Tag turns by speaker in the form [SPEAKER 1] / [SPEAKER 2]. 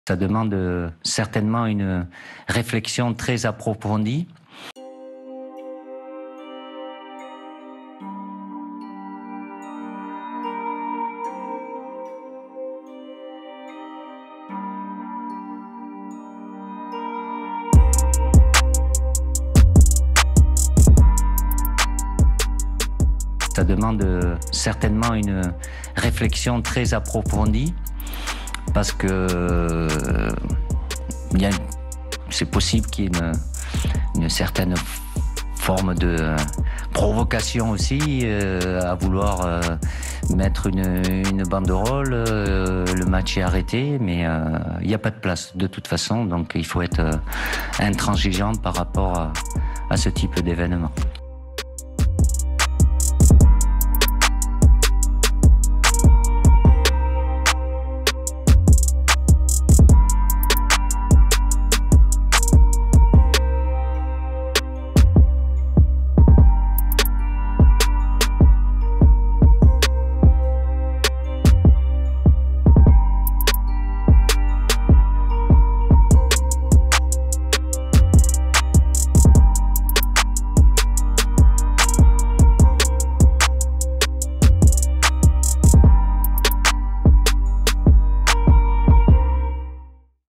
[SPEAKER 1] Ça demande certainement une réflexion très approfondie. Ça demande certainement une réflexion très approfondie parce que c'est possible qu'il y ait une certaine forme de provocation aussi à vouloir mettre une banderole, le match est arrêté, mais il n'y a pas de place de toute façon, donc il faut être intransigeant par rapport à ce type d'événement.